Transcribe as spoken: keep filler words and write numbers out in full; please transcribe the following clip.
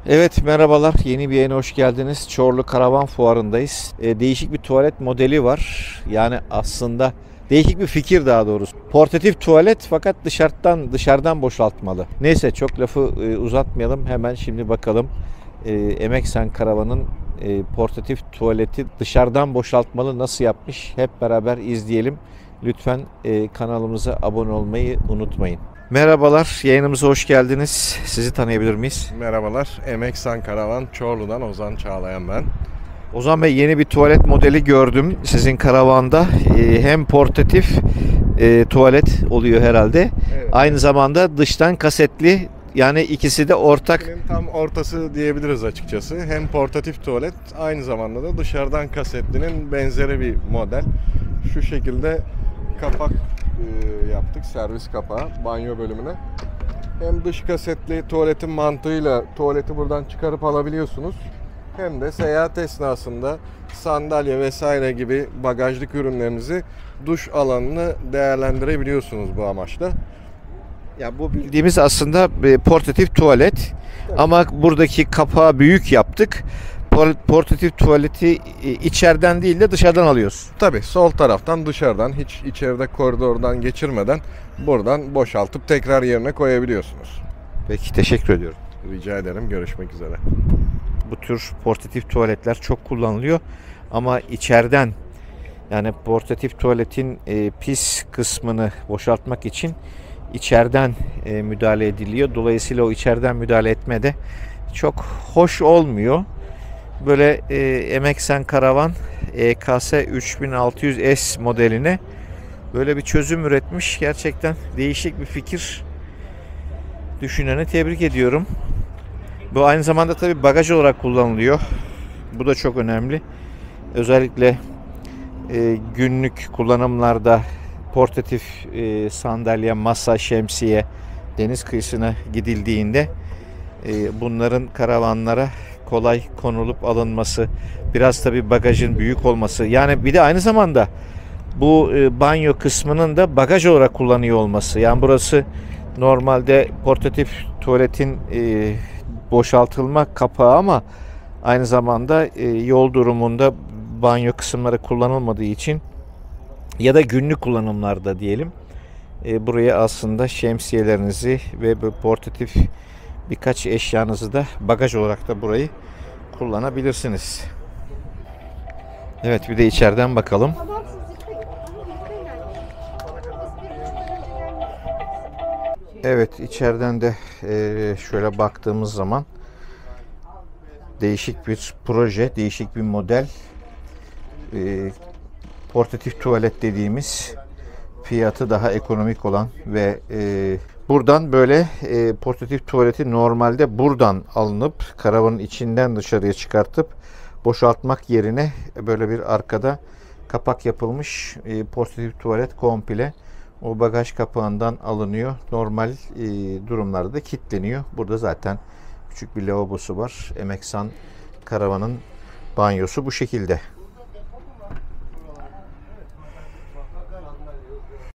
Evet, merhabalar. Yeni bir yayına hoş geldiniz. Çorlu Karavan Fuarı'ndayız. E, değişik bir tuvalet modeli var. Yani aslında değişik bir fikir daha doğrusu. Portatif tuvalet fakat dışarıdan dışarıdan boşaltmalı. Neyse çok lafı e, uzatmayalım. Hemen şimdi bakalım. E, Emeksan Karavan'ın e, portatif tuvaleti dışarıdan boşaltmalı nasıl yapmış? Hep beraber izleyelim. Lütfen e, kanalımıza abone olmayı unutmayın. Merhabalar, yayınımıza hoş geldiniz. Sizi tanıyabilir miyiz? Merhabalar, Emeksan Karavan, Çorlu'dan Ozan Çağlayan ben. Ozan Bey, yeni bir tuvalet modeli gördüm sizin karavanda. Ee, hem portatif e, tuvalet oluyor herhalde. Evet. Aynı zamanda dıştan kasetli, yani ikisi de ortak. Benim tam ortası diyebiliriz açıkçası. Hem portatif tuvalet, aynı zamanda da dışarıdan kasetlinin benzeri bir model. Şu şekilde kapak e, yaptık, servis kapağı banyo bölümüne. Hem dış kasetli tuvaletin mantığıyla tuvaleti buradan çıkarıp alabiliyorsunuz. Hem de seyahat esnasında sandalye vesaire gibi bagajlık ürünlerinizi duş alanını değerlendirebiliyorsunuz bu amaçla. Ya bu bildiğimiz aslında e, portatif tuvalet. Evet. Ama buradaki kapağı büyük yaptık. Portatif tuvaleti e, içeriden değil de dışarıdan alıyoruz. Tabii sol taraftan dışarıdan hiç içeride koridordan geçirmeden buradan boşaltıp tekrar yerine koyabiliyorsunuz. Peki, teşekkür ediyorum. Rica ederim. Görüşmek üzere. Bu tür portatif tuvaletler çok kullanılıyor ama içeriden, yani portatif tuvaletin e, pis kısmını boşaltmak için içeriden e, müdahale ediliyor. Dolayısıyla o içeriden müdahale etme de çok hoş olmuyor. Böyle e, Emeksan Karavan E K S üç bin altı yüz S modeline böyle bir çözüm üretmiş. Gerçekten değişik bir fikir. Düşüneni tebrik ediyorum. Bu aynı zamanda tabii bagaj olarak kullanılıyor. Bu da çok önemli. Özellikle e, günlük kullanımlarda portatif e, sandalye, masa, şemsiye, deniz kıyısına gidildiğinde e, bunların karavanlara kolay konulup alınması, biraz tabii bagajın büyük olması. Yani bir de aynı zamanda bu e, banyo kısmının da bagaj olarak kullanıyor olması. Yani burası normalde portatif tuvaletin e, boşaltılma kapağı ama aynı zamanda e, yol durumunda banyo kısımları kullanılmadığı için ya da günlük kullanımlarda diyelim e, buraya aslında şemsiyelerinizi ve bu portatif birkaç eşyanızı da bagaj olarak da burayı kullanabilirsiniz. Evet, bir de içeriden bakalım. Evet, içeriden de e, şöyle baktığımız zaman değişik bir proje, değişik bir model. E, portatif tuvalet dediğimiz, fiyatı daha ekonomik olan ve e, buradan böyle e, portatif tuvaleti normalde buradan alınıp karavanın içinden dışarıya çıkartıp boşaltmak yerine böyle bir arkada kapak yapılmış e, portatif tuvalet komple o bagaj kapağından alınıyor. Normal e, durumlarda da kilitleniyor. Burada zaten küçük bir lavabosu var. Emeksan Karavan'ın banyosu bu şekilde.